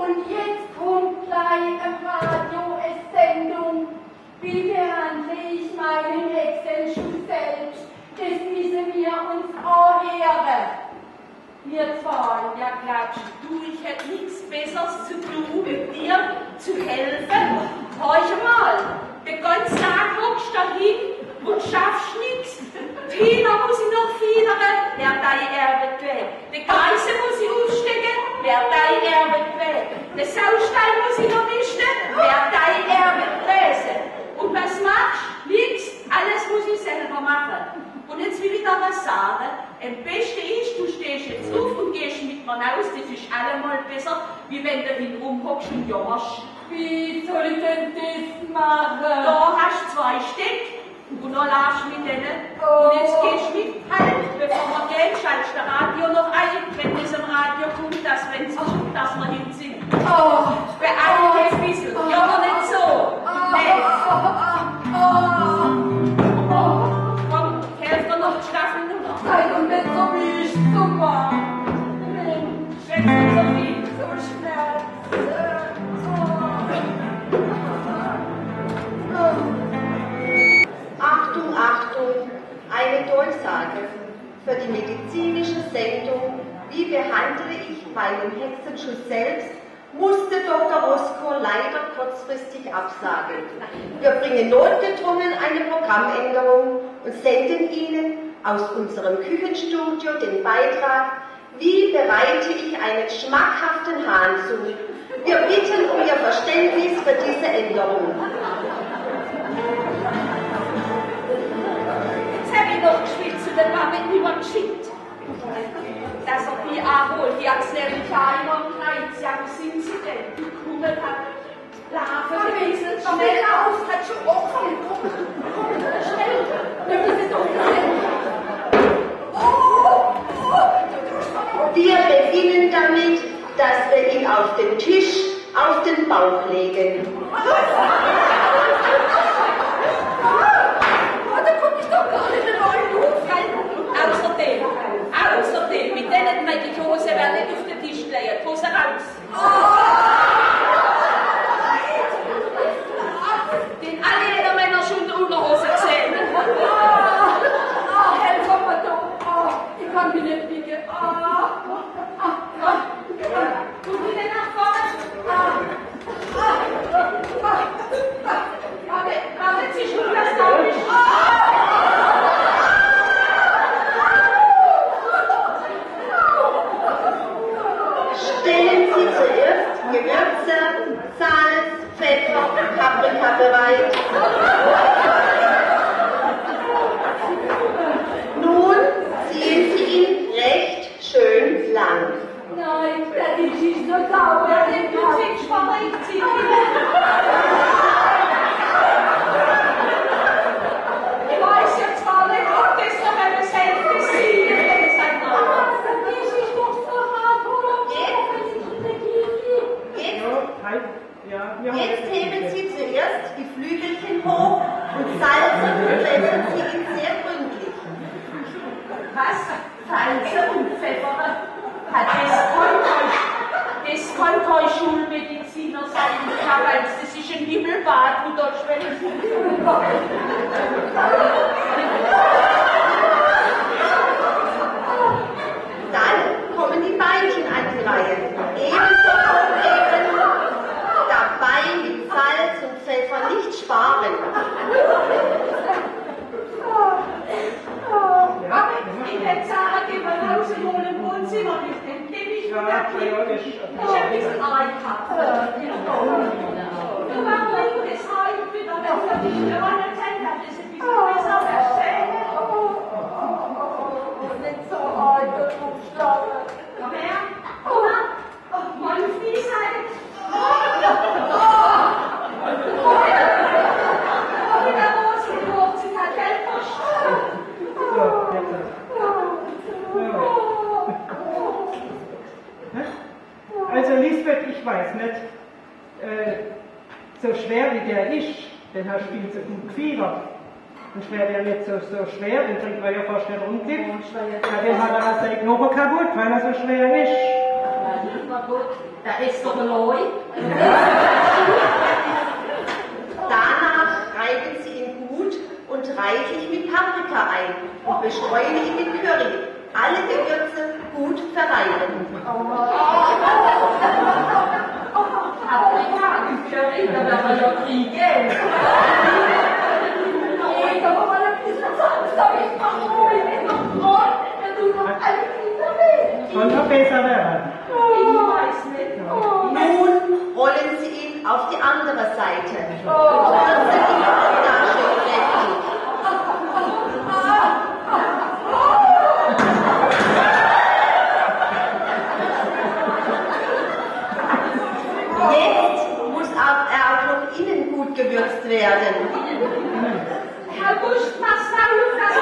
Und jetzt kommt gleich im Radio eine Sendung. Wie behandle ich meinen Hexenschuh selbst? Das müssen wir uns anhören. Wir zwei, ja klatschen. Du, ich hätte nichts Besseres zu tun, dir zu helfen. Horch mal, den ganzen Tag hockst du da hin und schaffst nichts. Tina muss ich noch fiedern, wer dein Erbe quält. Die Geiße muss ich aufstecken, wer dein Erbe quält. Den Saustall muss ich noch mischen, wer dein Erbe fräse. Und was machst du? Nix, alles muss ich selber machen. Und jetzt will ich da was sagen. Am besten ist, du stehst jetzt auf und gehst mit mir raus. Das ist allemal besser, wie wenn du hin rumhockst und jammerst. Wie soll ich denn das machen? Da hast du 2 Stück und dann laufst du mit denen. Und jetzt gehst du mit. Halt, bevor wir gehen, schaltest du das Radio noch ein, wenn das am Radio kommt, dass wir hin sind. Beeil dich ein bisschen. Ja, aber nicht so. Komm, helf dir noch die Staffel runter. Sei doch nicht so wie ich zu machen. Schwätzt nicht so viel. So Schmerzen. Achtung, Achtung, eine Durchsage für die medizinische Sendung Wie behandle ich meinen Hexenschuss selbst, musste Dr. Roscoe leider kurzfristig absagen. Wir bringen notgedrungen eine Programmänderung und senden Ihnen aus unserem Küchenstudio den Beitrag Wie bereite ich einen schmackhaften Hahn zu? Wir bitten um Ihr Verständnis für diese Änderung. Jetzt habe ich noch geschwitzt und dann war mit niemand geschickt. Dass er die abholt, die hat es nämlich kleiner und klein. Ja, wo sind sie denn? Die Kugel hat Larven, ein bisschen schnell aus, hat schon Opfer. Schnell, wir müssen doch Wir beginnen damit, dass wir ihn auf den Tisch, auf den Bauch legen. Da guck ich doch gar nicht in euren Hof rein. Außerdem, mit denen meine die Hose werden nicht auf den Tisch legen. Hose raus. Den alle Männer schon in der Unterhose gesehen. Helf mir doch. Ich kann mich nicht wiegen. Und die denn nach vorne? Wartet Sie schon, das dauert nicht. Stellen Sie zuerst Gewürze, Salz, Pfeffer, Paprika bereit. Nun ziehen Sie ihn recht schön lang. Nein, der Tisch ist nur sauber. Du ziehst vorbei, zieh Ich weiß jetzt zwar nicht, ob das noch eine selbe Seele ist. Der Tisch ist doch so hart, oder? Jetzt heben Sie zuerst die Flügelchen hoch und salzen und pfeffern Sie ihn sehr gründlich. Was? Salze und Pfeffer? Das kann kein Schulmediziner sein, das ist ein Himmelbad, wo dort schwellt. Dann kommen die Beinchen an die Reihe. Ebenso aufheben, dabei mit Salz und Pfeffer nicht sparen. Ich hätte sagen, geh mal raus in mein Wohnzimmer, ich nehme mich von der Kind. Ich habe ein bisschen Ei gehabt. Du machst mal das Haar und wieder besser, wenn man erzählt hat, das ist ein bisschen besser verstehen. Nicht so alt und umschlagen. Komm her, komm mal, mal auf die Seite. Mit der Rose, die Hochzeit hat Geld verstanden. Also Lisbeth, ich weiß nicht, so schwer wie der ist, den hast du viel zu gut gefiedert. Und wäre der nicht so schwer, den kriegt man ja fast nicht umkippt. Ja, den hat er seine Knochen kaputt, weil er so schwer ist. Na gut, da ist doch ein Leu. Danach reiben Sie ihn gut und reichlich mit Paprika ein und bestreuen ihn mit Curry. Alle Gewürze gut verreiben. Paprika und Curry, da werden wir ja kriegen. Nee, da war mal ein bisschen sonst, aber ich mach ruhig, ich mach Brot, wenn du noch alle Kinder willst. Soll noch besser werden. Ich weiß nicht. Nun rollen Sie ihn auf die andere Seite. Würzen die Flasche kräftig. Jetzt muss er auch noch innen gut gewürzt werden. Herr Busch, mach's mal Luft.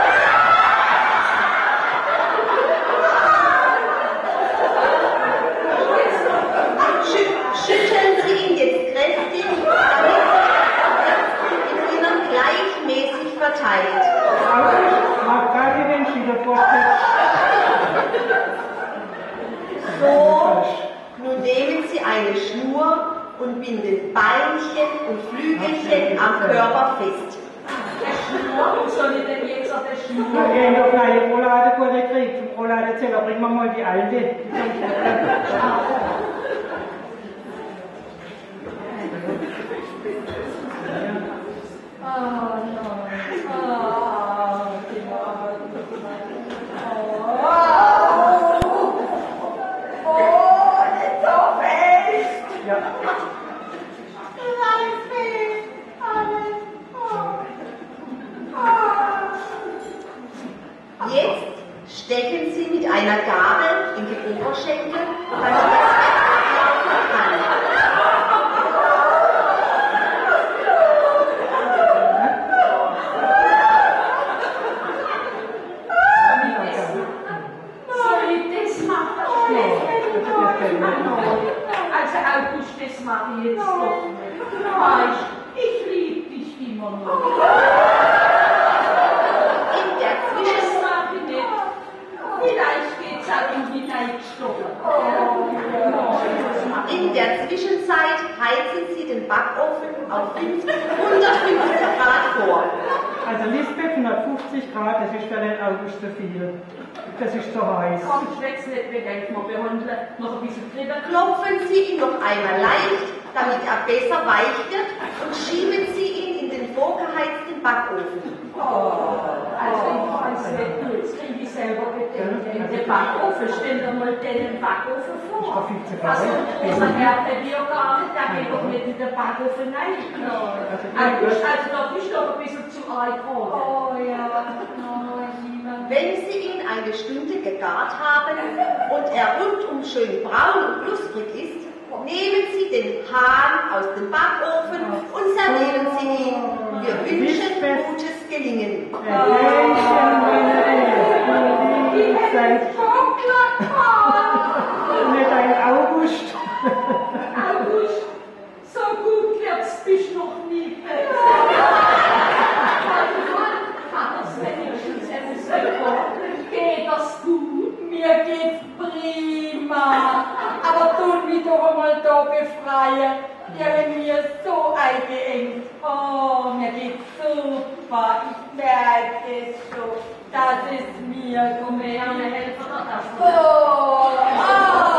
Schütteln Sie ihn jetzt kräftig, damit er im Innern gleichmäßig verteilt. Mach gerade den Schieder vorstellen. So, nun nehmen Sie eine Schnur und binden Beinchen und Flügelchen am Körper fest. Warum soll ich denn jetzt auf der Schnur? Wir gehen auf eine Roulade gekriegt. Zum Rouladezeller bringen wir mal die alte. Jetzt stecken Sie mit einer Gabel in die Oberschenkel, damit das Fett ablaufen kann. Soll ich das machen? Also August, das mache ich jetzt doch nicht. Weißt, ich liebe dich immer noch. Das mache ich nicht. Vielleicht geht's auch in die Neigstoffe. In der Zwischenzeit heizen Sie den Backofen auf 150 Grad vor. Also Lisbeth 150 Grad, das ist für den August zu viel. Das ist zu heiß. Komm, schwätz nicht, wir gehen mal behandeln. Noch ein bisschen drüber. Klopfen Sie ihn noch einmal leicht, damit er besser weich wird, und schieben Sie ihn in den vorgeheizten Backofen. Also ich weiß nicht, du, jetzt kriege ich selber Bedenken. Der Backofen, stell dir mal den Backofen vor. Also unser Herr, der will ja gar nicht, der geht doch nicht in den Backofen rein. Also da bist du doch ein bisschen zu alt geworden. Oh ja, oh lieber. Wenn Sie ihn eine Stunde gegart haben und er rundum schön braun und knusprig ist, nehmen Sie den Hahn aus dem Backofen und servieren Sie ihn. Wir wünschen gutes Gelingen. Nicht ein August. August, so gut wird's bist noch nie gewesen. Hat das wenigstens etwas bekommen? Geht das gut? Mir geht's prima. Aber tun mich doch einmal da befreien. Die haben mir so eingeengt. Oh, mir geht's super. Ich merke es schon, dass es mir gut Wir helfen dir das. Oh,